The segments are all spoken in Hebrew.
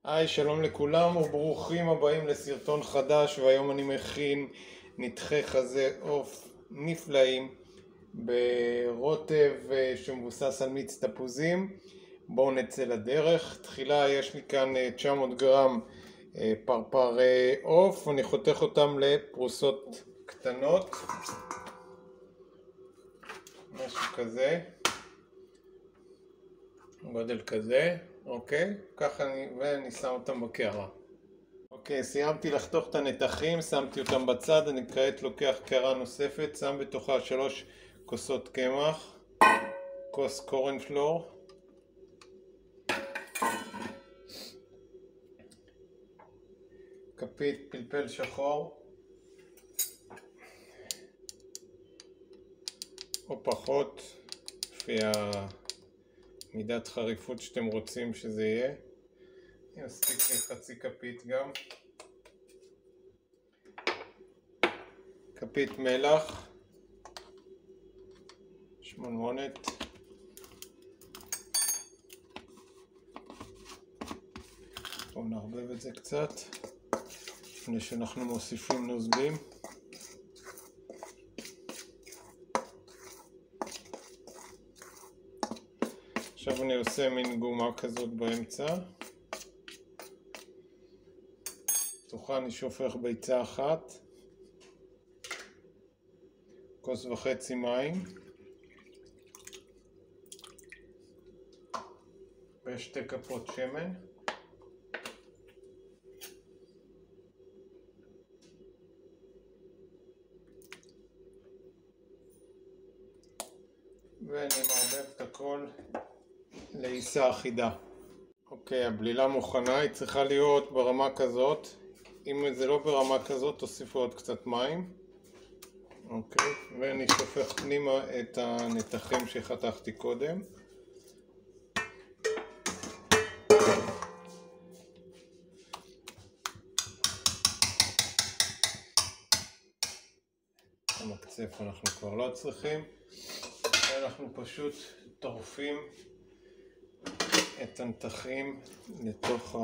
היי, שלום לכולם וברוכים הבאים לסרטון חדש, והיום אני מכין נתחי חזה עוף נפלאים ברוטב שמבוסס על מיץ תפוזים. בואו נצא לדרך. תחילה יש לי כאן 900 גרם פרפר עוף, אני חותך אותם לפרוסות קטנות, משהו כזה, גודל כזה. אוקיי, ככה ואני שם אותם בקערה. אוקיי, סיימתי לחתוך את הנתחים, שמתי אותם בצד. אני כעת לוקח קערה נוספת, שם בתוכה 3 כוסות קמח, כוס קורנפלור, כפית פלפל שחור או פחות, לפי מידת חריפות שאתם רוצים שזה יהיה. מספיק לי חצי כפית גם. כפית מלח, שמנמונת, בואו נערבב את זה קצת לפני שאנחנו מוסיפים נוזלים. עכשיו אני עושה מין גומה כזאת באמצע. תוכה אני שופך ביצה אחת, כוס וחצי מים ושתי כפות שמן. ואני מערבב את הכל לעיסה אחידה. אוקיי, הבלילה מוכנה, היא צריכה להיות ברמה כזאת. אם זה לא ברמה כזאת, תוסיפו עוד קצת מים. אוקיי, ואני שופך פנימה את הנתחים שחתכתי קודם. המקצף אנחנו כבר לא צריכים. אנחנו פשוט טורפים את הנתחים לתוך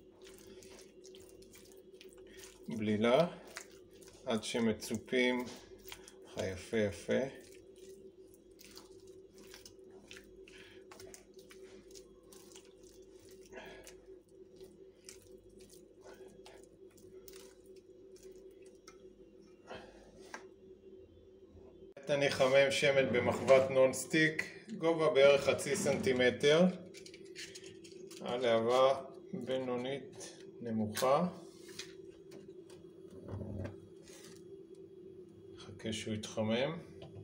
הבלילה עד שמצופים יפה יפה. אני אחמם שמן במחבת נונסטיק, גובה בערך 0.5 סנטימטר, הלהבה בינונית נמוכה. חכה שהוא יתחמם,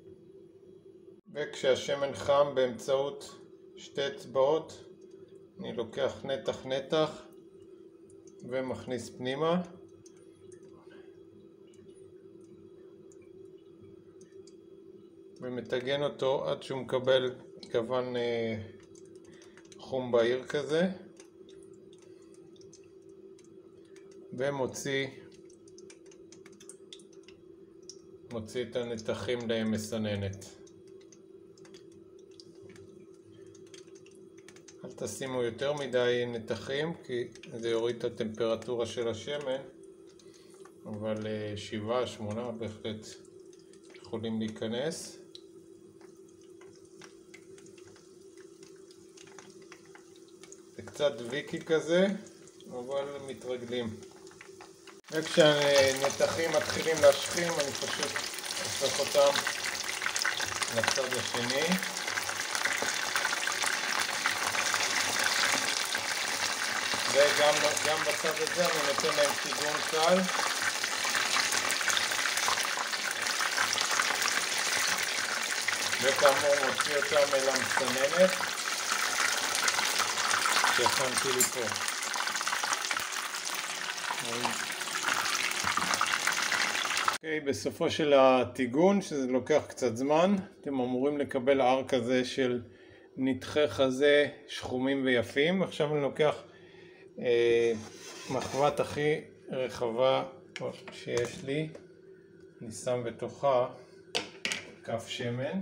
וכשהשמן חם באמצעות 2 אצבעות אני לוקח נתח ומכניס פנימה. ומתגן אותו עד שהוא מקבל גוון חום בהיר כזה, ומוציא את הנתחים למסננת. אל תשימו יותר מדי נתחים כי זה יוריד את הטמפרטורה של השמן, אבל 7-8 בהחלט יכולים להיכנס. זה קצת ויקי כזה, אבל מתרגלים. וכשהנתחים מתחילים להשכים אני פשוט אוסף אותם לצד השני. וגם בצד הזה אני נותן להם טיגון קל. וכאמור מוציא אותם אל המסננת שהכנתי לי פה. אוקיי, בסופו של הטיגון, שזה לוקח קצת זמן, אתם אמורים לקבל הר כזה של נתחי חזה שחומים ויפים. עכשיו אני לוקח מחבת הכי רחבה שיש לי, אני שם בתוכה כף שמן,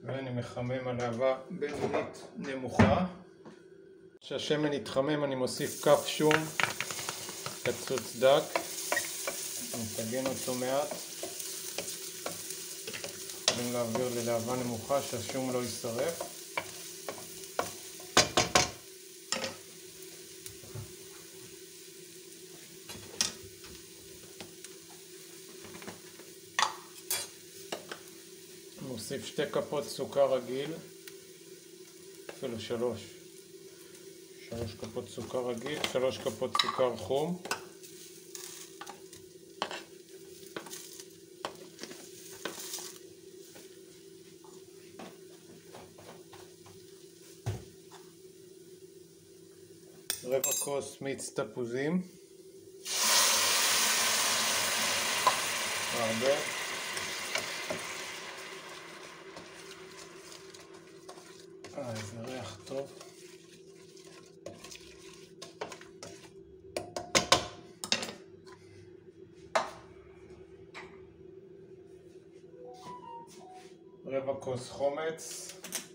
ואני מחמם הלהבה בינונית נמוכה. כשהשמן יתחמם אני מוסיף כף שום קצוץ דק, מטגן אותו מעט. יכולים להעביר ללהבה נמוכה שהשום לא יישרף. נוסיף 2 כפות סוכר רגיל, אפילו 3 כפות סוכר רגיל, 3 כפות סוכר חום, רבע כוס מיץ תפוזים, הרבה, איזה ריח טוב. רבע כוס חומץ,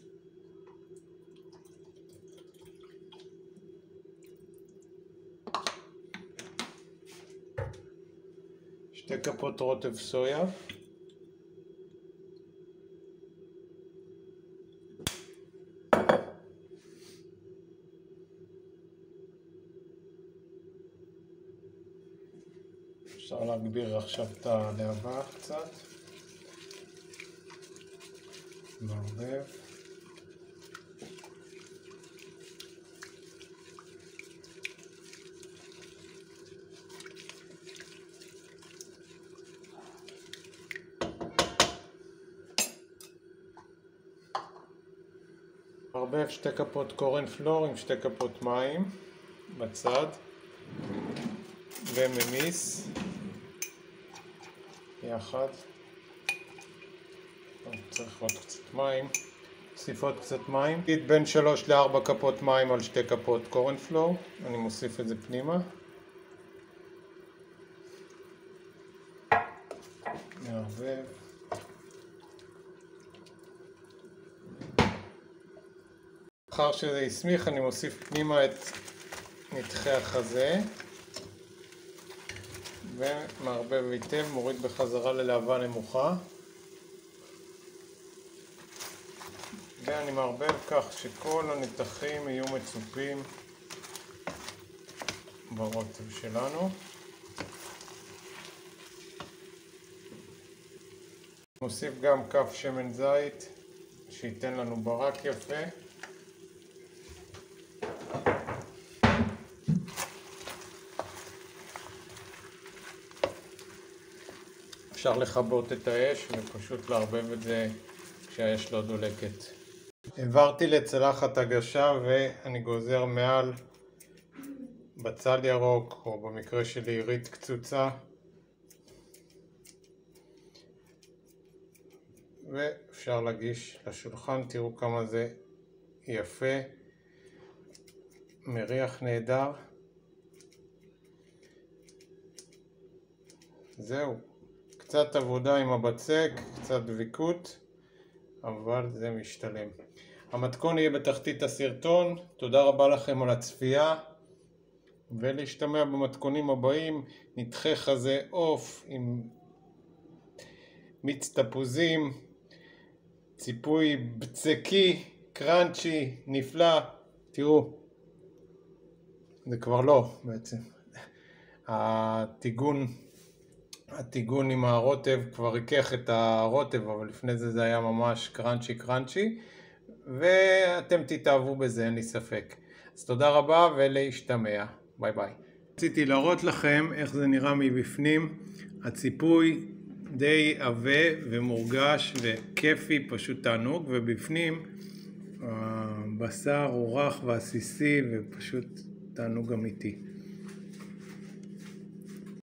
שתי כפות רוטב סויה, אפשר להגביר עכשיו את הלהבה קצת, מערבב, מערבב 2 כפות קורן פלור עם 2 כפות מים בצד וממיס יחד. צריך עוד קצת מים, נוסיף עוד קצת מים, בין 3 ל-4 כפות מים על 2 כפות קורן פלור, אני מוסיף את זה פנימה, מערבב, אחר שזה יסמיך אני מוסיף פנימה את נתחי החזה ומערבב היטב, מוריד בחזרה ללהבה נמוכה, ואני מערבב כך שכל הנתחים יהיו מצופים ברוטב שלנו. נוסיף גם כף שמן זית שייתן לנו ברק יפה. אפשר לכבות את האש ופשוט לערבב את זה כשהאש לא דולקת. העברתי לצלחת הגשה ואני גוזר מעל בצל ירוק, או במקרה שלי עירית קצוצה, ואפשר להגיש לשולחן. תראו כמה זה יפה, מריח נהדר. זהו, קצת עבודה עם הבצק, קצת דביקות, אבל זה משתלם. המתכון יהיה בתחתית הסרטון. תודה רבה לכם על הצפייה, ולהשתמע במתכונים הבאים. נתחי חזה עוף עם מיץ תפוזים, ציפוי בצקי, קראנצ'י, נפלא. תראו, זה כבר לא בעצם. הטיגון עם הרוטב כבר ריכך את הרוטב, אבל לפני זה היה ממש קראנצ'י, ואתם תתאהבו בזה, אין לי ספק. אז תודה רבה ולהשתמע. ביי ביי. רציתי להראות לכם איך זה נראה מבפנים. הציפוי די עבה ומורגש וכיפי, פשוט תענוג, ובפנים הבשר הוא רך ועסיסי ופשוט תענוג אמיתי.